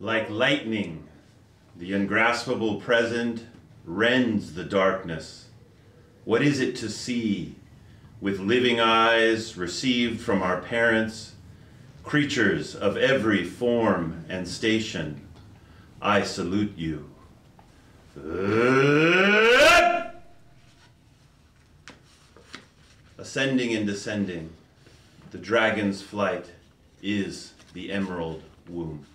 Like lightning, the ungraspable present rends the darkness. What is it to see, with living eyes received from our parents, creatures of every form and station? I salute you. Ascending and descending, the dragon's flight is the emerald womb.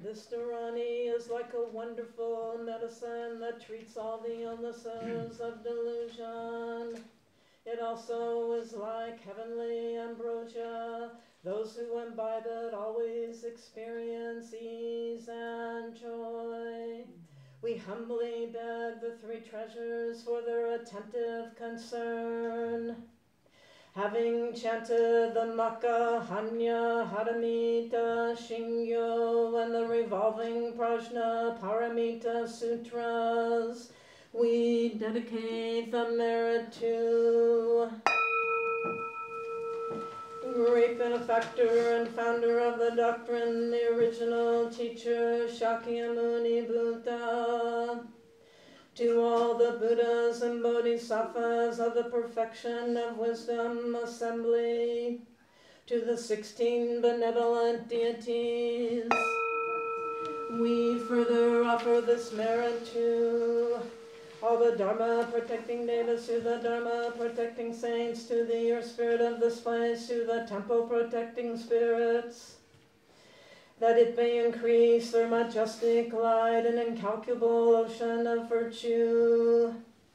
This Dharani is like a wonderful medicine that treats all the illnesses of delusion. It also is like heavenly ambrosia. Those who imbibe it always experience ease and joy. We humbly beg the three treasures for their attentive concern. Having chanted the Maka, Hanya, Haramita, Shingyo, and the revolving Prajna Paramita Sutras, we dedicate the merit to great benefactor and founder of the doctrine, the original teacher, Shakyamuni Buddha. To all the Buddhas and Bodhisattvas of the perfection of wisdom assembly, to the 16 benevolent deities, we further offer this merit to all the Dharma protecting devas, to the Dharma protecting saints, to the earth spirit of this place, to the temple protecting spirits, that it may increase their majestic light and incalculable ocean of virtue.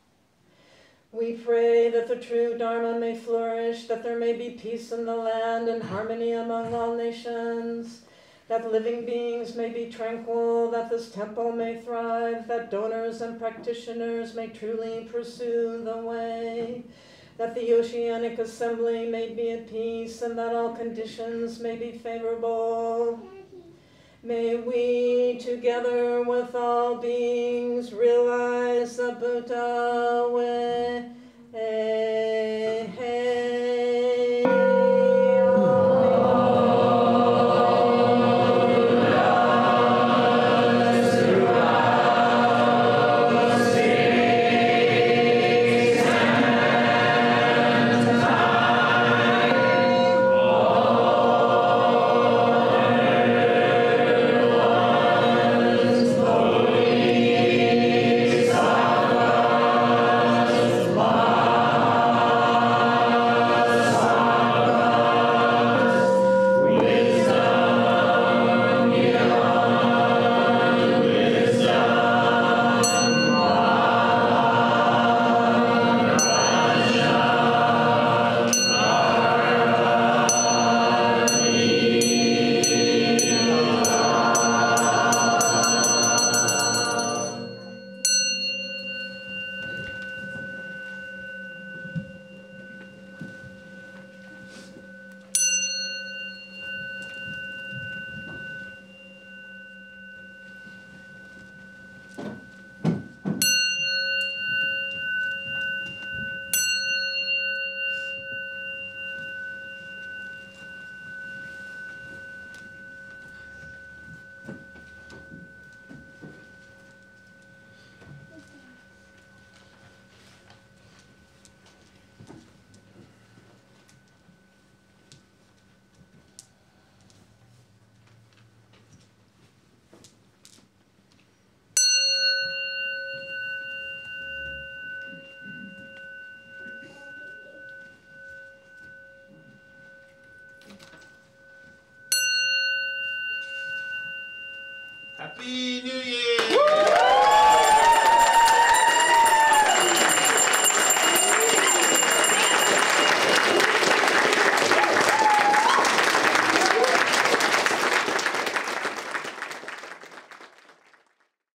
We pray that the true Dharma may flourish, that there may be peace in the land and harmony among all nations, that living beings may be tranquil, that this temple may thrive, that donors and practitioners may truly pursue the way, that the oceanic assembly may be at peace, and that all conditions may be favorable. May we, together with all beings, realize the Buddha way. Happy New